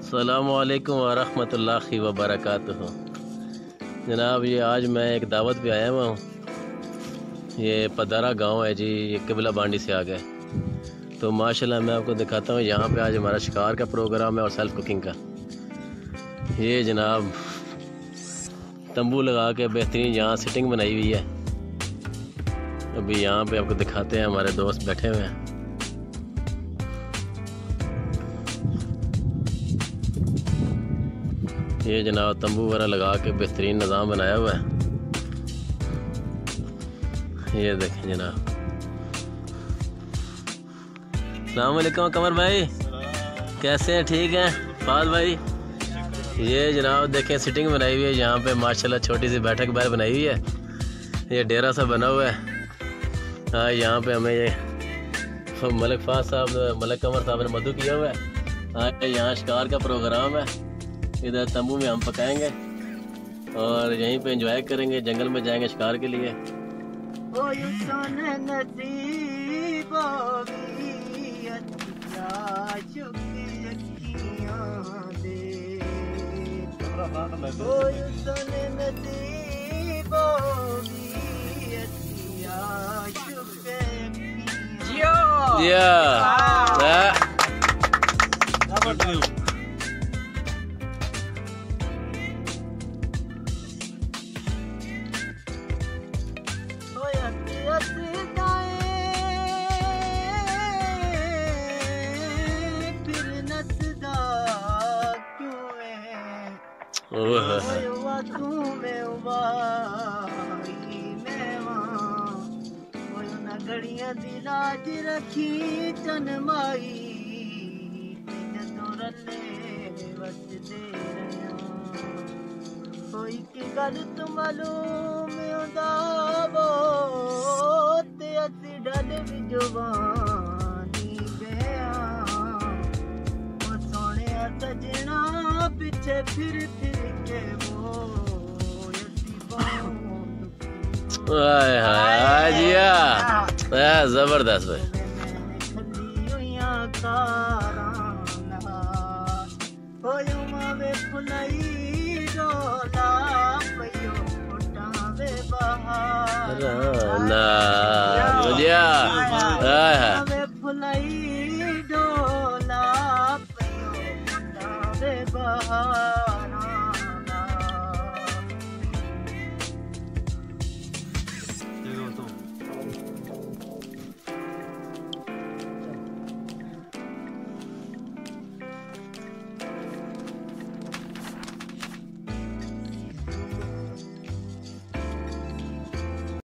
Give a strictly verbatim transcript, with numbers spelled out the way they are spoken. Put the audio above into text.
अस्सलामुअलैकुम वरहमतुल्लाहि वबरकातुहू। जनाब ये आज मैं एक दावत पे आया हुआ हूँ। ये पदारा गांव है जी, ये किबला बांडी से आ गए। तो माशाल्लाह मैं आपको दिखाता हूँ, यहाँ पे आज हमारा शिकार का प्रोग्राम है और सेल्फ कुकिंग का। ये जनाब तंबू लगा के बेहतरीन यहाँ सिटिंग बनाई हुई है। अभी यहाँ पे आपको दिखाते हैं, हमारे दोस्त बैठे हुए हैं। ये जनाब तंबू वगैरह लगा के बेहतरीन निज़ाम बनाया हुआ है। ये देखें जनाब। अस्सलाम वालेकुम कमर भाई, कैसे हैं? ठीक हैं फाद भाई? ये जनाब देखें सिटिंग बनाई हुई है यहाँ पे माशाल्लाह, छोटी सी बैठक बाहर बनाई हुई है। ये डेरा सा बना हुआ है। हाँ, यहाँ पे हमें ये मलिक फाज साहब, मलिक कमर साहब ने मदू किया हुआ है। हाँ, यहाँ शिकार का प्रोग्राम है। इधर तंबू में हम पकाएंगे और यहीं पे एंजॉय करेंगे, जंगल में जाएंगे शिकार के लिए। घड़ियां दी लाज रखी चनमाई रने वसदे रहिया। कोई की गल तू मालूम होंदा वो ते असी डल भी जवानी गया। ओ सोने सजना पीछे फिर फिर के वो हाय हाय जिया, जबरदस्त भाई। फुलाई डोला